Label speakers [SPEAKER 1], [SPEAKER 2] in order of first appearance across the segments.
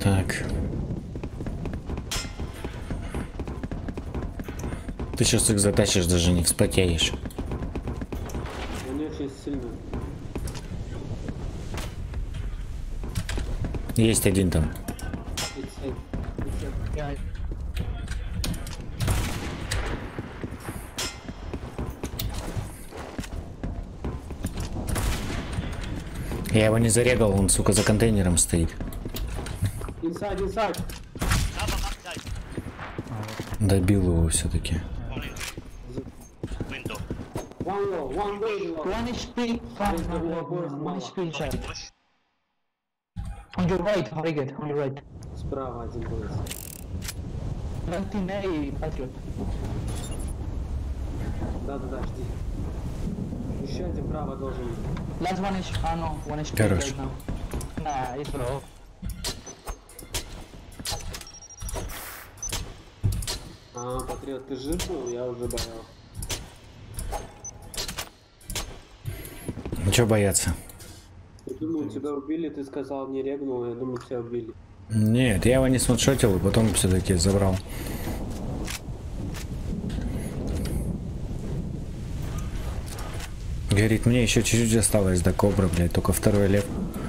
[SPEAKER 1] Так. Ты сейчас их затащишь, даже не вспотеешь.
[SPEAKER 2] Они очень сильные.
[SPEAKER 1] Есть один там. Я его не зарегал, он, сука, за контейнером стоит.
[SPEAKER 2] Inside.
[SPEAKER 1] Добил его все-таки.
[SPEAKER 2] One HP.
[SPEAKER 3] One HP inside. On your right, Harriget, on your right.
[SPEAKER 2] Справа один будет.
[SPEAKER 3] 19A, Patriot.
[SPEAKER 2] Да, жди. Еще один право должен быть.
[SPEAKER 3] Last one is, no, one HP
[SPEAKER 1] Хорош.
[SPEAKER 3] right now. Nice, bro.
[SPEAKER 2] Патриот, ты жив был? Я уже боялся.
[SPEAKER 1] Ну чё бояться?
[SPEAKER 2] Я думаю, тебя убили, ты сказал, не регнул, я думаю, тебя убили.
[SPEAKER 1] Нет, я его не смоншотил, и потом все-таки забрал. Говорит, мне еще чуть-чуть осталось до кобра, блядь, только второй лев.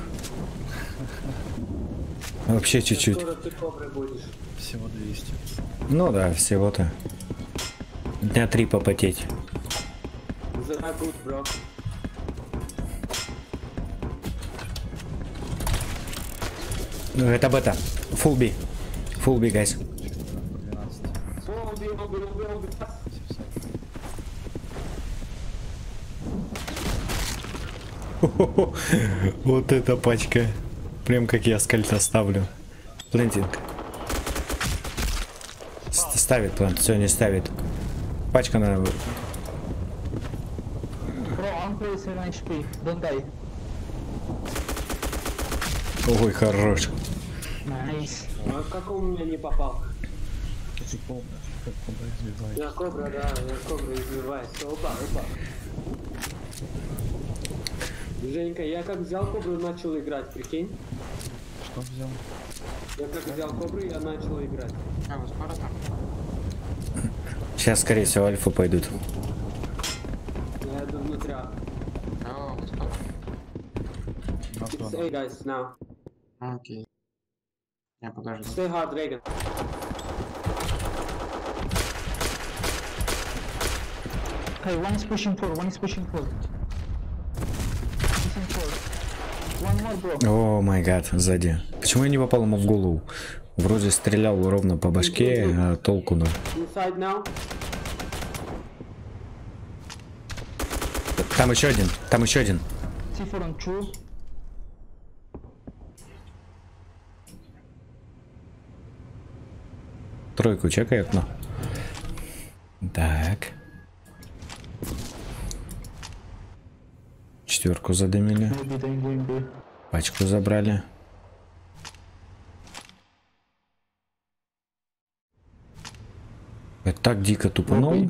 [SPEAKER 1] Вообще чуть-чуть.
[SPEAKER 2] Скоро ты коброй будешь.
[SPEAKER 4] Всего 200.
[SPEAKER 1] Ну да, всего-то. Дня 3 попотеть.
[SPEAKER 2] The good, bro.
[SPEAKER 1] Ну это бета. Full B. Full B, guys.
[SPEAKER 4] 12.
[SPEAKER 1] Вот эта пачка. Прям как я скальта ставлю. Плентинг. Ставит плант, все не ставит. Пачка на...
[SPEAKER 3] Bro, I'm playing 7 HP, don't die.
[SPEAKER 1] Ой, хорош.
[SPEAKER 3] Nice.
[SPEAKER 2] А как он меня не попал?
[SPEAKER 4] Ты помнишь, как кобра избивает.
[SPEAKER 2] Я кобра избиваюсь. Опа. Женька, я как взял кобру, начал играть, прикинь?
[SPEAKER 4] Что взял?
[SPEAKER 2] Я как взял кобру, я начал играть.
[SPEAKER 1] Сейчас, скорее всего, альфа пойдут.
[SPEAKER 2] Я иду внутрь. It's A, guys, now.
[SPEAKER 5] Окей. Я подожду.
[SPEAKER 2] Stay hard, Reagan.
[SPEAKER 3] Okay, one is pushing forward. Pushing forward. One more, bro.
[SPEAKER 1] О май гад, сзади. Почему я не попал ему в голову? Вроде стрелял ровно по башке, а толку ноль.
[SPEAKER 2] Inside now.
[SPEAKER 1] Там еще один.
[SPEAKER 3] C4 on 2.
[SPEAKER 1] Тройку чекай окно. Так. Четверку задымили.
[SPEAKER 3] Maybe they're going B.
[SPEAKER 1] Пачку забрали. Я так дико тупанул.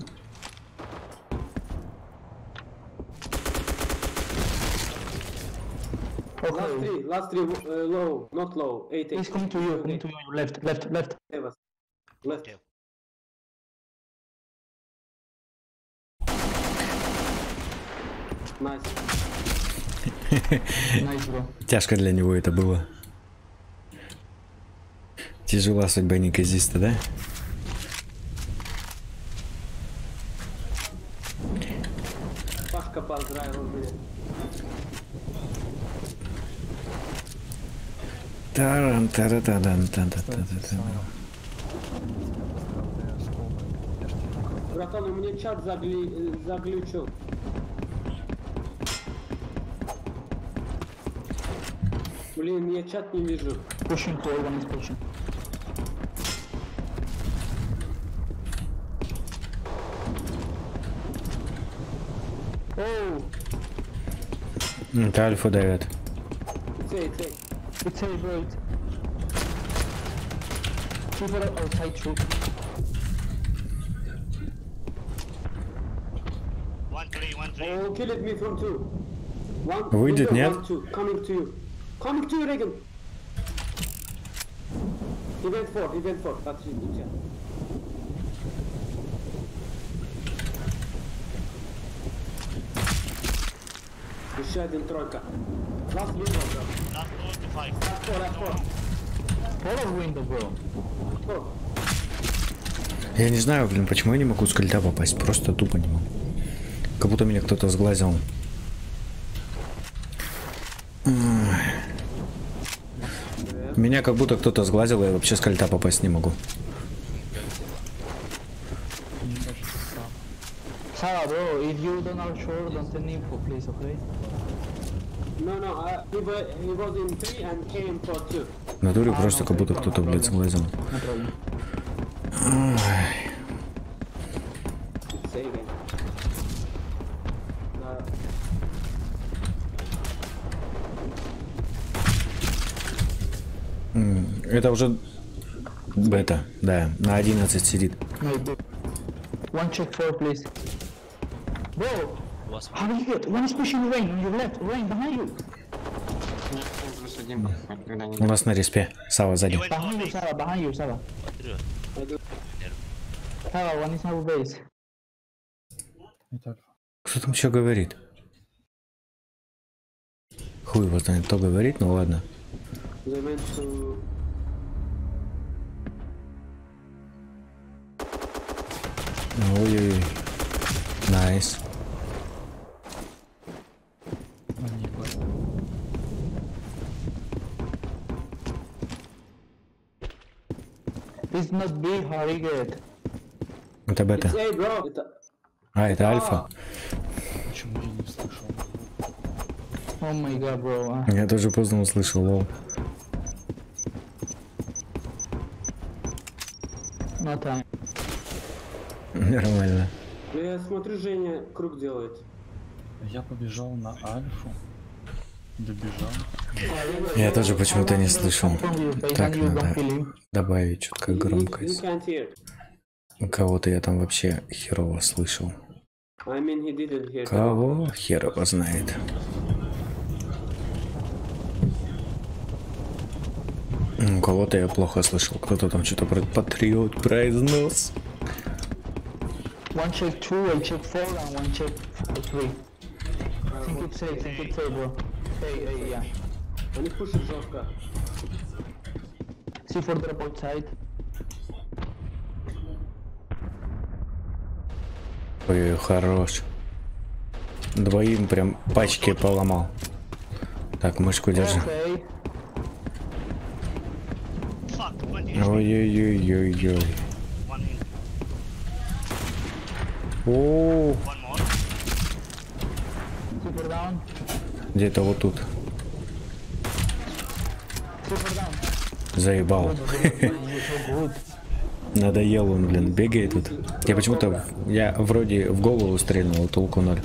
[SPEAKER 2] Last three, low, not low, 8.
[SPEAKER 3] He's coming to you, left.
[SPEAKER 2] Left. Nice.
[SPEAKER 3] Nice, bro.
[SPEAKER 1] Тяжко для него это было. Тяжела судьба неказиста, да?
[SPEAKER 2] Пашка поздравил меня.
[SPEAKER 1] Таран, таратадан, та-та-та-та-та.
[SPEAKER 2] Братан, у меня чат заглючил. Блин, я чат не вижу.
[SPEAKER 3] Pushing forward, one is pushing. Oh,
[SPEAKER 1] Это альфа давят.
[SPEAKER 2] Цей.
[SPEAKER 3] it's a great. C4 outside troop.
[SPEAKER 5] 1-3.
[SPEAKER 2] Oh, killed me from two. One,
[SPEAKER 1] Выйдет,
[SPEAKER 2] window,
[SPEAKER 1] нет?
[SPEAKER 2] 1, 2. Coming to you. Coming to you, Reagan. Event 4, отлично. Еще один тройка. Last window, bro.
[SPEAKER 5] Last 45.
[SPEAKER 2] Last four.
[SPEAKER 3] Follow window, bro.
[SPEAKER 2] Four.
[SPEAKER 1] Я не знаю, блин, почему я не могу с кольта попасть. Просто тупо не могу. Как будто меня кто-то сглазил. Меня как будто кто-то сглазил, и я вообще с кольта попасть не могу.
[SPEAKER 4] Мне кажется, сам.
[SPEAKER 3] Sarah, bro, if you don't are sure, don't send info, please, okay?
[SPEAKER 2] No, he was in 3 and came for 2.
[SPEAKER 1] В натуре просто как будто кто-то, блядь, сглазил.
[SPEAKER 3] No problem.
[SPEAKER 2] It's saving.
[SPEAKER 1] Это уже бета, да, на 11 сидит.
[SPEAKER 3] Maybe. One check 4, please. Bro, how did you get? One is pushing rain on your left. Rain behind you.
[SPEAKER 5] Плюс один. Когда не
[SPEAKER 1] У нас на респе. Сава сзади.
[SPEAKER 3] Behind you, Sarah. Behind you, Sarah. Sarah, one is our base.
[SPEAKER 4] Это альфа.
[SPEAKER 1] Кто там еще говорит? Хуй его знает, кто говорит, ну ладно.
[SPEAKER 2] They meant to...
[SPEAKER 1] Ой-ой-ой. Найс.
[SPEAKER 4] Они бэт.
[SPEAKER 3] It's not B, hurry get.
[SPEAKER 1] Это бета.
[SPEAKER 2] Эй, bro, это...
[SPEAKER 1] А, это альфа.
[SPEAKER 4] Почему я не слышал?
[SPEAKER 3] Oh my god, bro.
[SPEAKER 1] Я тоже поздно услышал, лол.
[SPEAKER 3] No time.
[SPEAKER 1] Нормально.
[SPEAKER 2] Я смотрю, Женя круг делает.
[SPEAKER 4] Я побежал на альфу. Добежал.
[SPEAKER 1] Я тоже почему-то не слышал. Так,
[SPEAKER 3] you don't
[SPEAKER 1] надо
[SPEAKER 3] believe.
[SPEAKER 1] добавить четкую
[SPEAKER 2] You
[SPEAKER 1] громкость.
[SPEAKER 2] can't hear.
[SPEAKER 1] У кого-то я там вообще херово слышал.
[SPEAKER 2] I mean, he didn't hear.
[SPEAKER 1] Кого хер его знает. У кого-то я плохо слышал. Кто-то там что-то про патриот произнес.
[SPEAKER 3] One check 2, I check 4, and one check 3. Think it's safe, bro. Hey, yeah.
[SPEAKER 2] Они пушат жестко.
[SPEAKER 3] C4 drop outside.
[SPEAKER 1] Ой, хорош. Двоим прям пачки поломал. Так, мышку держи.
[SPEAKER 3] Okay.
[SPEAKER 5] Fuck, 20.
[SPEAKER 1] Ой-ой-ой-ой-ой.
[SPEAKER 5] One in.
[SPEAKER 1] О,
[SPEAKER 5] One more.
[SPEAKER 3] C4 down.
[SPEAKER 1] где-то вот тут.
[SPEAKER 3] C4 down.
[SPEAKER 1] Заебал.
[SPEAKER 3] You're so good.
[SPEAKER 1] Надоел он, блин, бегает тут. Я почему-то, я вроде в голову стрельнул, толку ноль.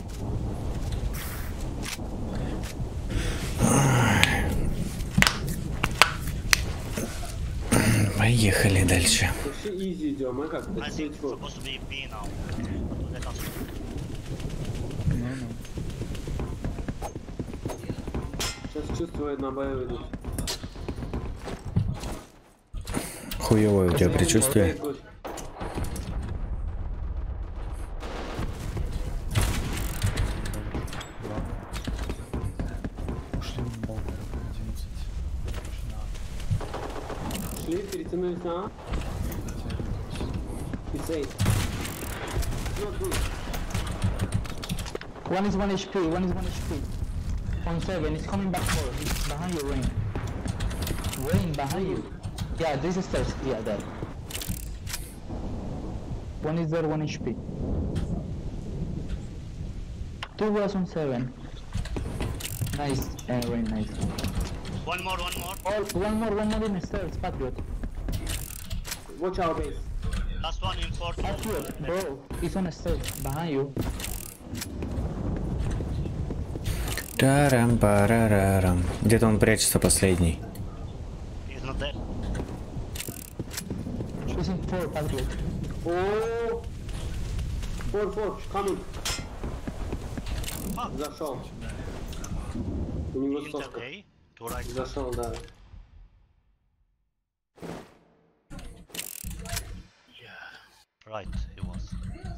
[SPEAKER 1] Поехали дальше.
[SPEAKER 2] Вообще изи идем, а как?
[SPEAKER 5] I
[SPEAKER 2] Это
[SPEAKER 5] think it's
[SPEAKER 2] C4.
[SPEAKER 5] supposed to be B now. Let us.
[SPEAKER 4] Ну-ну.
[SPEAKER 2] Сейчас чувствую, на бою идут.
[SPEAKER 1] Хуевое у тебя предчувствие.
[SPEAKER 2] Good.
[SPEAKER 4] Ушли в балкон. 11.
[SPEAKER 2] Шли, перетянулись на А. It's 8. Not good.
[SPEAKER 3] One is 1 HP, one is 1 HP. On 7, it's coming back forward. It's behind you, Rain. Rain, behind you. Yeah, this is stairs. Yeah, there. One is there, 1 HP. 2 was on 7. Nice, Rain, nice.
[SPEAKER 5] One more, one more.
[SPEAKER 3] Oh, one more in the stairs, Patriot.
[SPEAKER 2] Watch our base.
[SPEAKER 5] Last one in 4.
[SPEAKER 3] Patriot, bro, he's on the stairs, behind you.
[SPEAKER 1] Тарам-парарарам. Где-то он прячется последний.
[SPEAKER 5] He's not there.
[SPEAKER 3] He's in 4, Patriot.
[SPEAKER 2] Oh! 4, coming.
[SPEAKER 5] Fuck.
[SPEAKER 2] Зашел. У него
[SPEAKER 5] He's
[SPEAKER 2] соска.
[SPEAKER 5] okay. To right.
[SPEAKER 2] Зашел, да.
[SPEAKER 5] right he was.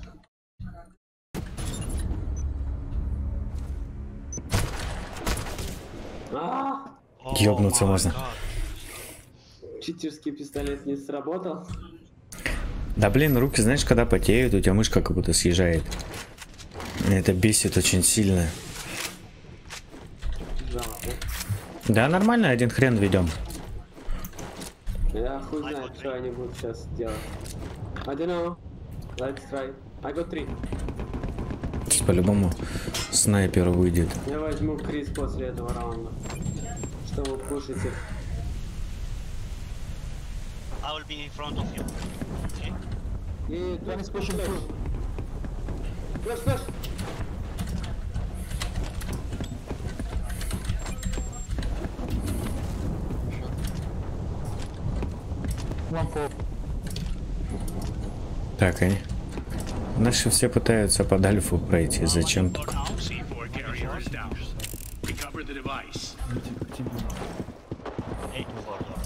[SPEAKER 5] Oh
[SPEAKER 1] Ёбнуться
[SPEAKER 5] my
[SPEAKER 1] можно.
[SPEAKER 5] God.
[SPEAKER 2] Читерский пистолет не сработал.
[SPEAKER 1] Да блин, руки, знаешь, когда потеют, у тебя мышка как будто съезжает. Это бесит очень сильно.
[SPEAKER 2] Жалко.
[SPEAKER 1] Да нормально, один хрен ведем.
[SPEAKER 2] Я хуй знает, что они будут сейчас делать. I don't know. Let's try. I got 3.
[SPEAKER 1] Сейчас по-любому снайпер выйдет.
[SPEAKER 2] Я возьму Крис после этого раунда. Чтобы пушить их.
[SPEAKER 5] I will be in front of you. Okay?
[SPEAKER 2] И
[SPEAKER 3] One is pushing through.
[SPEAKER 2] Флэш, флэш.
[SPEAKER 3] One for.
[SPEAKER 1] Так, они. Наши все пытаются под альфу пройти. Зачем только?
[SPEAKER 6] C4 carrier is down. Recover the device.
[SPEAKER 4] Типа,
[SPEAKER 5] 8 for door.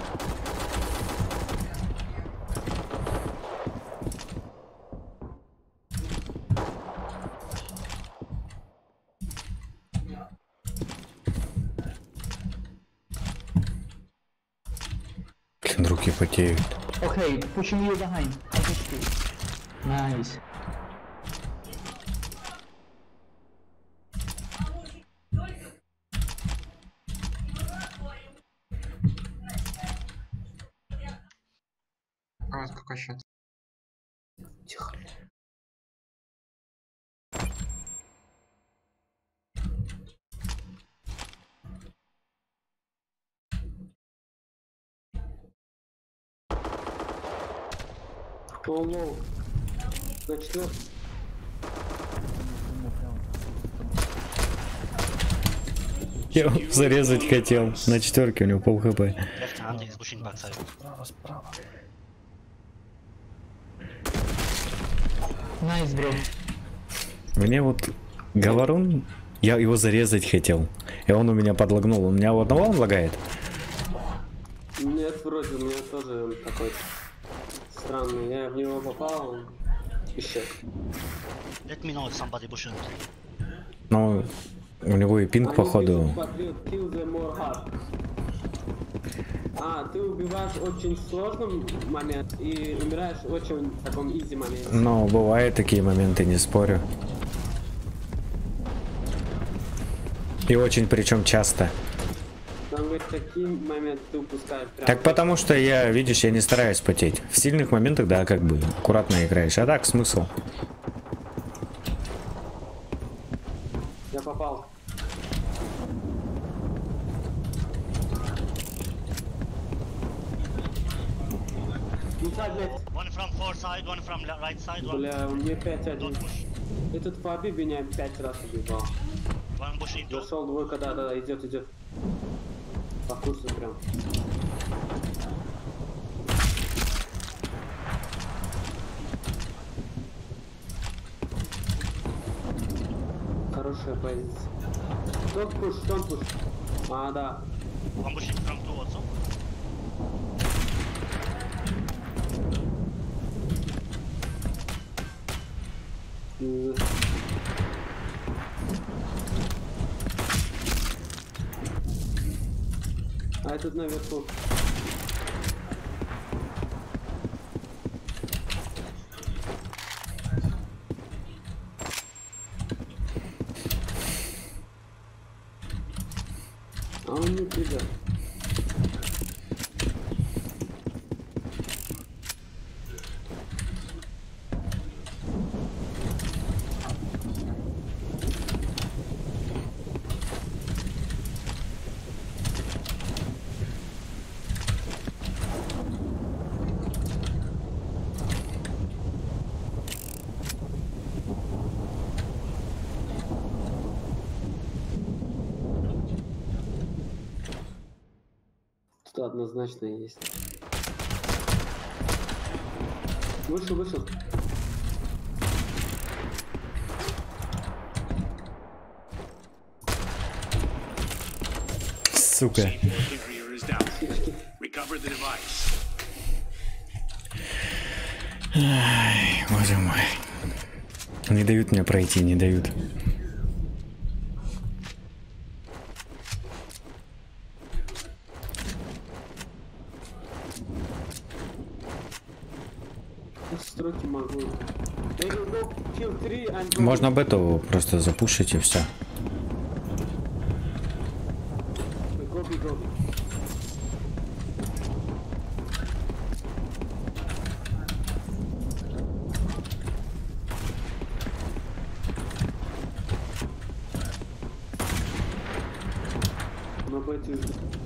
[SPEAKER 1] Блин, руки потеют.
[SPEAKER 3] Okay, pushing you behind. I push you. Nice.
[SPEAKER 7] А, какой счет?
[SPEAKER 2] Тихо. Лоу. На 4.
[SPEAKER 1] Я его зарезать хотел. На 4 у него пол хп.
[SPEAKER 5] Left hand is pushing backside.
[SPEAKER 4] справа, справа.
[SPEAKER 3] Nice, bro.
[SPEAKER 1] Мне вот говорун, я его зарезать хотел. И он у меня подлагнул. У меня у одного он лагает.
[SPEAKER 2] Нет, вроде у меня тоже такой странный. Я в него попал, он исчез.
[SPEAKER 5] Let me know if somebody pushing.
[SPEAKER 1] Но у него и пинг, походу.
[SPEAKER 2] Kill them more hard. А, ты убиваешь в очень сложном момент и умираешь в очень таком изи моменте.
[SPEAKER 1] Но бывают такие моменты, не спорю. И очень причем часто.
[SPEAKER 2] Там говорит, такие моменты ты упускаешь. Прям.
[SPEAKER 1] Так потому что я, видишь, я не стараюсь потеть. В сильных моментах, да, как бы аккуратно играешь. А так смысл.
[SPEAKER 2] Я попал. Inside left.
[SPEAKER 5] One from far side, one from right side, one.
[SPEAKER 2] Бля, у меня 5-1.
[SPEAKER 5] Don't push.
[SPEAKER 2] Этот Фаби меня 5 раз убивал.
[SPEAKER 5] One pushing two.
[SPEAKER 2] Зашел двойка, да, идет. По курсу прям. Хорошая позиция. Don't push. А, да.
[SPEAKER 5] One pushing from two also.
[SPEAKER 2] А этот наверху. А он не придет. Тут однозначно есть. Вышел.
[SPEAKER 1] Сука.
[SPEAKER 6] Carrier is down. Recover the device.
[SPEAKER 1] Ай, боже мой. Не дают мне пройти, не дают.
[SPEAKER 2] Стройки могу. They will go kill 3 and go.
[SPEAKER 1] Можно бету просто запушить и все.
[SPEAKER 2] Go. No, but you...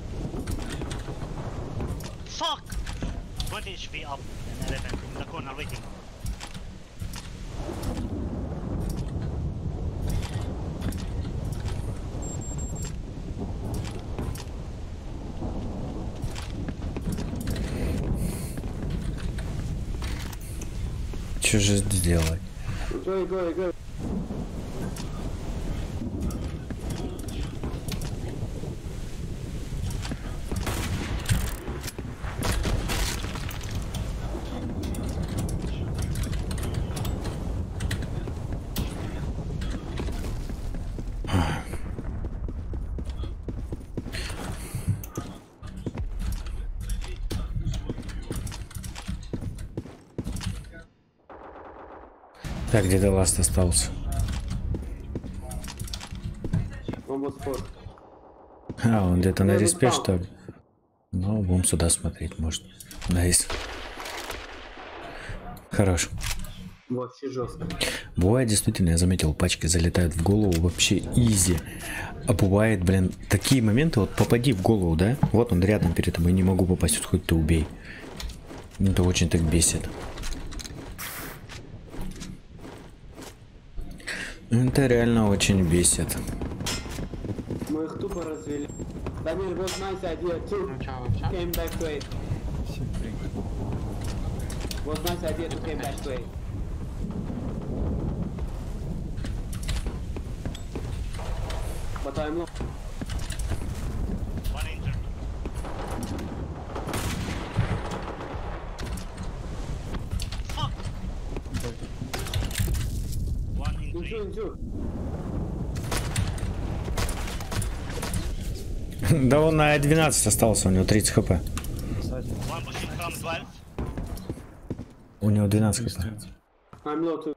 [SPEAKER 5] Fuck! 20 HP up and 11 in the corner waiting.
[SPEAKER 1] Что же сделать?
[SPEAKER 2] Go.
[SPEAKER 1] Так, где Ласт остался?
[SPEAKER 2] Almost 4.
[SPEAKER 1] А, он где-то на респе, что ли? Ну, будем сюда смотреть, может. Найс. Хорош.
[SPEAKER 2] Вообще жестко.
[SPEAKER 1] Бывает, действительно, я заметил, пачки залетают в голову вообще изи. А бывает, блин, такие моменты, вот попади в голову, да? Вот он рядом перед тобой, не могу попасть, вот хоть ты убей. Это очень так бесит. Это реально очень бесит.
[SPEAKER 2] Мы их тупо развели. Дамир, was nice idea too. Came back to it. Was nice idea to came back to it. But I'm not.
[SPEAKER 5] One injured. Fuck! One injury.
[SPEAKER 2] Into.
[SPEAKER 1] Да он на 12 остался, у него 30 хп.
[SPEAKER 5] One pushing from 12.
[SPEAKER 1] У него 12 хп.
[SPEAKER 2] I'm low too.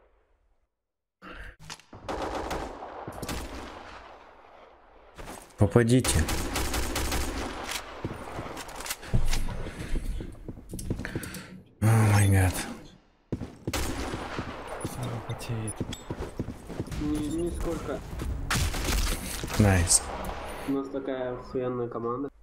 [SPEAKER 1] Попадите. О май гад.
[SPEAKER 4] Сара потеет.
[SPEAKER 2] Нисколько.
[SPEAKER 1] Найс.
[SPEAKER 2] У нас такая охуенная команда.